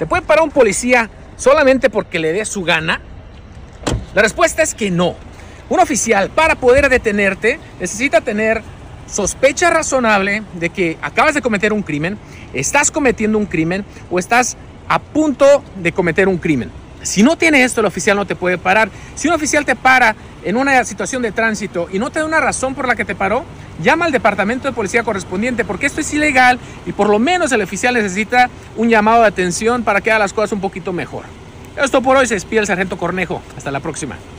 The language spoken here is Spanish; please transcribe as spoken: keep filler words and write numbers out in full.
¿Te puede parar un policía solamente porque le dé su gana? La respuesta es que no. Un oficial, para poder detenerte, necesita tener sospecha razonable de que acabas de cometer un crimen, estás cometiendo un crimen o estás a punto de cometer un crimen. Si no tiene esto, el oficial no te puede parar. Si un oficial te para en una situación de tránsito y no te da una razón por la que te paró, llama al departamento de policía correspondiente, porque esto es ilegal y por lo menos el oficial necesita un llamado de atención para que haga las cosas un poquito mejor. Esto por hoy. Se despide el sargento Cornejo. Hasta la próxima.